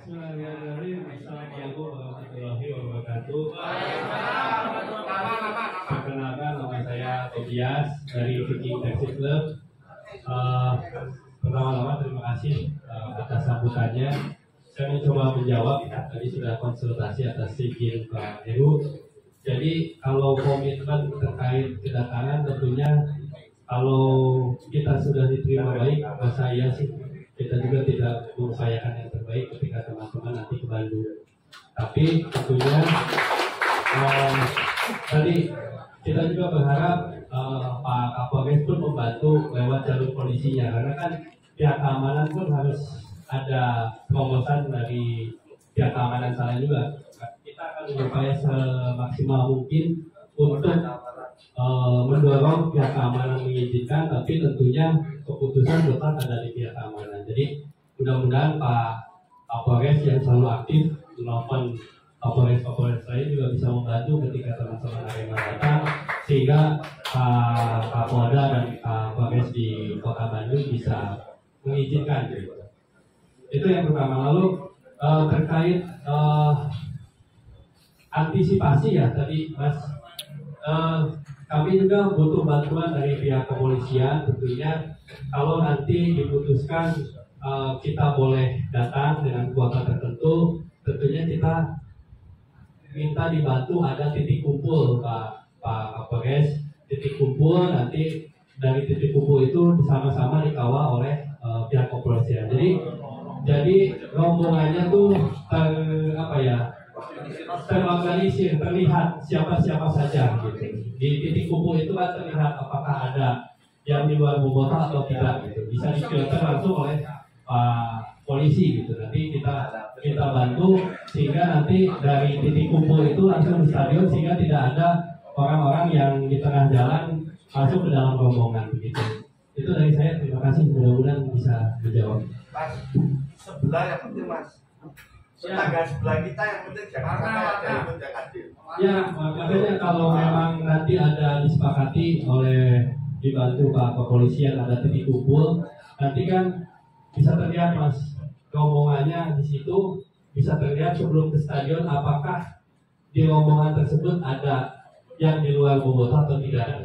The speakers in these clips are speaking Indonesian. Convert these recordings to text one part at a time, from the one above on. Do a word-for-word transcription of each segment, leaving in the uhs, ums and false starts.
Bismillahirrahmanirrahim. Assalamualaikum warahmatullahi wabarakatuh. Perkenalkan, nama saya Tobias dari Viking Taxi Club. Uh, Pertama-tama terima kasih uh, atas sambutannya. Saya mencoba menjawab ya, tadi sudah konsultasi atas izin Pak Heru. Jadi kalau komitmen terkait kedatangan tentunya kalau kita sudah diterima baik, masa iya sih kita juga tidak mengupayakan yang terbaik ketika teman-teman nanti ke Bandung. Tapi tentunya uh, tadi kita juga berharap uh, Pak Kapolres pun membantu lewat jalur polisinya, karena kan pihak keamanan pun harus ada terobosan dari pihak keamanan sana juga. Kita akan berupaya semaksimal mungkin untuk uh, mendorong pihak keamanan mengizinkan, tapi tentunya keputusan tetap ada di pihak keamanan. Jadi mudah-mudahan Pak Kapolres yang selalu aktif menelpon Kapolres-Kapolres lain juga bisa membantu ketika teman-teman Arema datang, sehingga Pak Kapolda dan Kapolres di Kota Bandung bisa mengizinkan. Gitu. Itu yang pertama. Lalu uh, terkait uh, antisipasi ya tadi Mas, uh, kami juga butuh bantuan dari pihak kepolisian. Tentunya kalau nanti diputuskan uh, kita boleh datang dengan kuota tertentu, tentunya kita minta dibantu ada titik kumpul Pak Pak Kapolres, titik kumpul nanti dari titik kumpul itu bersama-sama dikawal oleh uh, pihak kepolisian. Jadi jadi rombongannya tuh ter, apa ya terorganisir, terlihat siapa-siapa saja gitu. Di titik kumpul itu kan terlihat apakah ada yang di luar bobotoh atau tidak gitu. Bisa difilter langsung oleh uh, polisi gitu. Nanti kita kita bantu sehingga nanti dari titik kumpul itu langsung di stadion, sehingga tidak ada orang-orang yang di tengah jalan masuk ke dalam rombongan begitu. Itu dari saya, terima kasih, mudah-mudahan bisa menjawab. Mas, sebelah yang penting Mas. Tetangga sebelah kita yang penting jangan sampai ada yang tidak adil. Ya, makanya kalau memang nanti ada disepakati oleh dibantu Pak Kepolisian ada titik kumpul, nanti kan bisa terlihat Mas rombongannya di situ, bisa terlihat sebelum ke stadion apakah di rombongan tersebut ada yang di luar bobotoh atau tidak.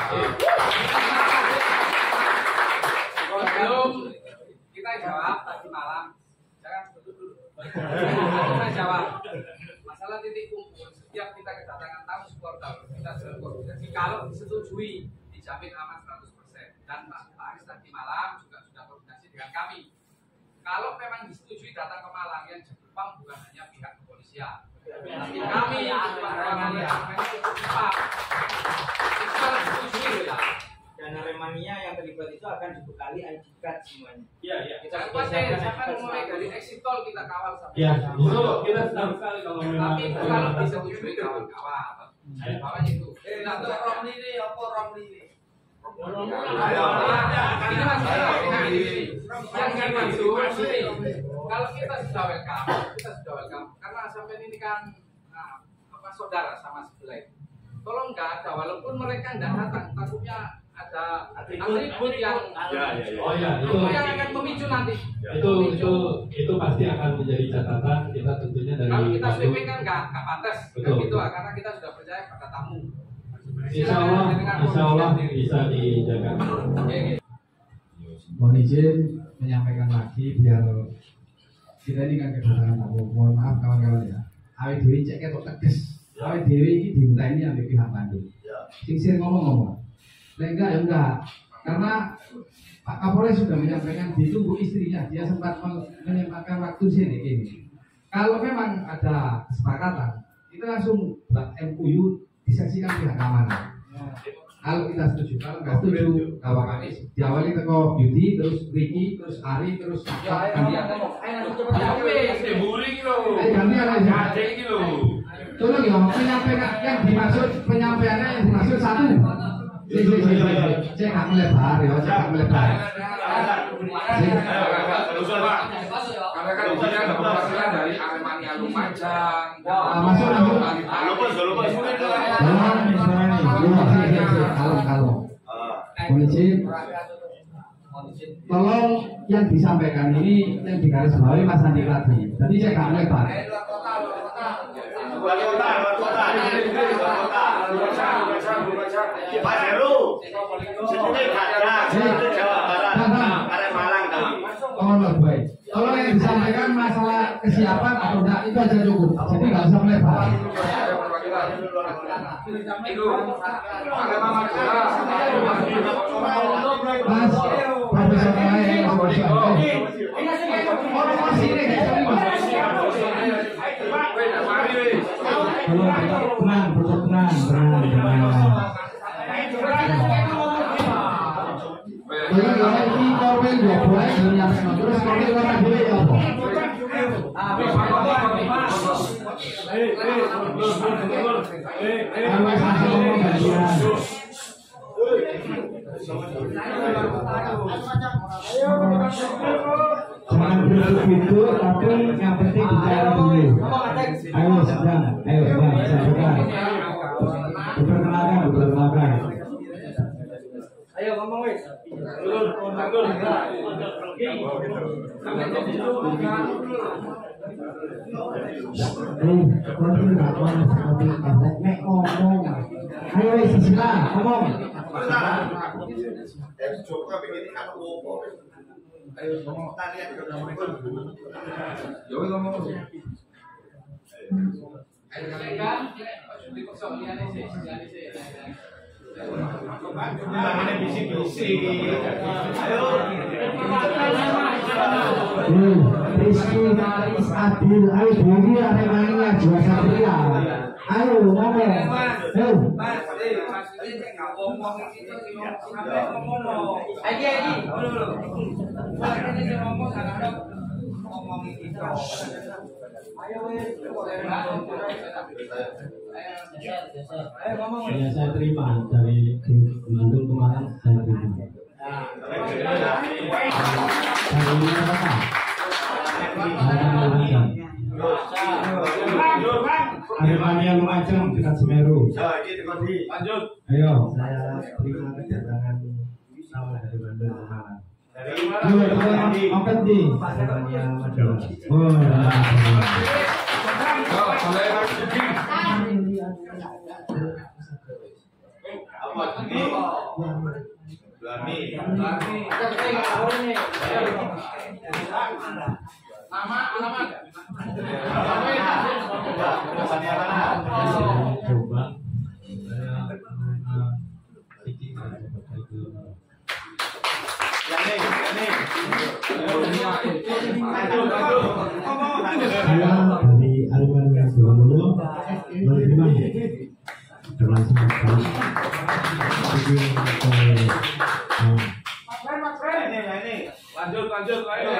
Sebelum kita jawab tadi malam, jangan sebut dulu. Saya jawab masalah titik kumpul. Setiap kita kedatangan tamu supporter, kita sudah koordinasi. Kalau disetujui, dijamin aman seratus persen. Dan Pak Aris tadi malam juga sudah koordinasi dengan kami. Kalau memang disetujui datang ke Malang, yang Jepang bukan hanya pihak kepolisian, tapi kami Aremania cukup cepat. Itu harus disetujui ya. Dan Aremania yang terlibat itu akan dibekali I D card semuanya. Iya, iya. Kita khawatir, sampai mulai dari exit tol kita kawal sampai. Ya, itu kita senang sekali kalau memang. Tapi itu kalau disetujui kawan-kawan. Bawahnya itu. Eh, nanti Romli ini apa Romli ini? Ayo, ini masalah yang dimaksud ini. Kalau kita sudah welcome, kita sudah welcome. Karena sampai ini kan nah, apa saudara sama sebelah. Tolong nggak ada, walaupun mereka nggak datang, takutnya ada atribut yang ya, ya, ya. Oh ya, itu yang akan memicu nanti. Itu itu itu pasti akan menjadi catatan kita tentunya dari. Kalau kita sweeping kan nggak nggak pantas, kan gitu, karena kita sudah percaya pada tamu. Insya Allah, insya Allah bisa dijaga. Mohon izin menyampaikan lagi biar kita ini kan kedatangan tamu. Mohon maaf kawan-kawan ya. Awet dewi cek ketok tegas. Awet dewi ini dimintai ambil pihak Bandung. Sing-sing ngomong-ngomong. Nah, enggak ya enggak. Karena Pak Kapolres sudah menyampaikan ditunggu istrinya. Dia sempat menyempatkan waktu sini ini. Kalau memang ada kesepakatan, kita langsung buat M U U disaksikan pihak keamanan. Kalau kita setuju, kalau nggak setuju, kalau kami diawali teko Yudi, terus Ricky, terus Ari, terus ganti ada. Ganti ada. Tolong ya, penyampaian yang dimaksud penyampaiannya yang dimaksud satu. Si si si si, cek nggak melebar ya, cek nggak melebar. Karena kan di sini ada perwakilan dari Aremania Lumajang. Masuk masuk. Lupa, lupa. Kalau kalau. Mohon izin. tolong yang disampaikan ini yang digarisbawahi Mas Andi tadi. Jadi saya nggak lebar. Luar kota, luar kota, luar kota. Pak Heru, sini ada, sini Jawa Barat, ada Malang kali. Oh, baik. Tolong yang disampaikan masalah kesiapan atau enggak itu aja cukup. Jadi nggak usah melebar. Mas, Profesor Lain, Profesor Lain. Orang sini, tenang, betul tenang, tenang, tenang. Jadi kalau ini korban dua boleh menyampaikan terus korban orang boleh apa? Harus masih ngomong bagian. Jangan begitu gitu, tapi yang penting bicara dulu. Ayo sedang, ayo sedang, sedang. Diperkenalkan, diperkenalkan. Ayo ngomong wis. Eh, kau ini nggak mau seperti efek nek ngomong. Ayo wis sila, ngomong. Eh, Joko begini kan opo. Ayo ngomong tadi aja udah ngomong. Yo ngomong. Ayo kan, di kosong liane sih, liane sih. Ini bisik-bisik. Ayo. Hmm, Rizky, Naris, Adil, ayo bunyi ada mainnya juara satria. Ayo ngomong. Ayo. Mas, eh, maksudnya saya nggak ngomong itu sampai ngomong. Aji, Aji, dulu dulu. Kalau ini saya ngomong kadang-kadang ngomong itu. Ayo wes, ayo ngomong. Ya, saya terima dari Bandung kemarin saya terima. Dari mana Pak? Aremania Lumajang dekat Semeru. Lanjut. Ayo. Saya terima kedatangan sama dari Bandung kemarin. Ayo, kita angkat di. Aremania Madura. Oh, Apa ini? Berani. Nama, alamat. Jawabannya mana? coba saya sedikit Yang ini, yang ini. Lanjut, lanjut. saya dari Aremania dulu menerima dengan semangat ingin ke Ini, yang ini. Lanjut, lanjut, ayo.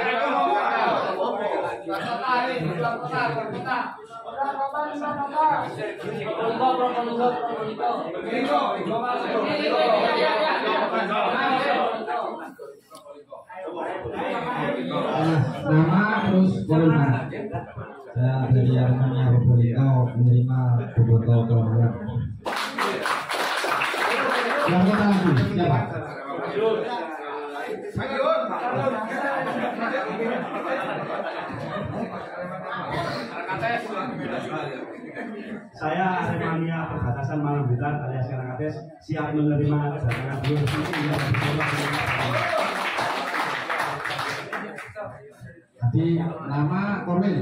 Nama terus Corona. Saya dari Aremania Probolinggo menerima Boboto Kelemahan. Yang kita lanjut siapa? Saya Aremania Perbatasan Malang Blitar alias Karangkates siap menerima kedatangan beliau. Jadi nama Korwil.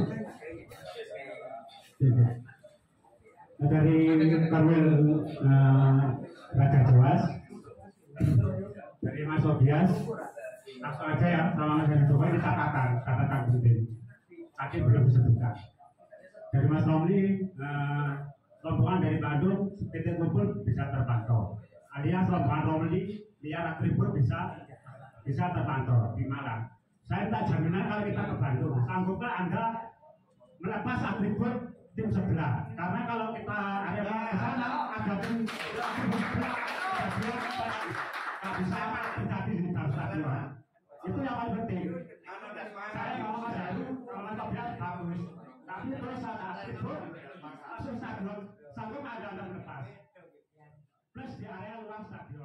Dari Korwil uh, Raja Jawas, dari Mas Obias, langsung aja ya sama Mas Jokowi kita katakan, katakan begini. Tadi belum disebutkan. Dari Mas Romli, uh, rombongan dari Bandung, titik kumpul bisa terpantau. Alias rombongan Romli, liar atribut bisa bisa terpantau di Malang. Saya tak jaminan kalau kita ke Bandung, sanggupkah Anda melepas atribut tim sebelah? Karena kalau kita ada ke sana, ada tim sebelah, tak bisa terjadi di dalam stadion. Itu yang paling penting. Saya kalau Mas Heru, kalau Mas Tobias bagus, tapi terus ada atribut, langsung stadion, sanggup ada Anda melepas. Plus di area luar stadion.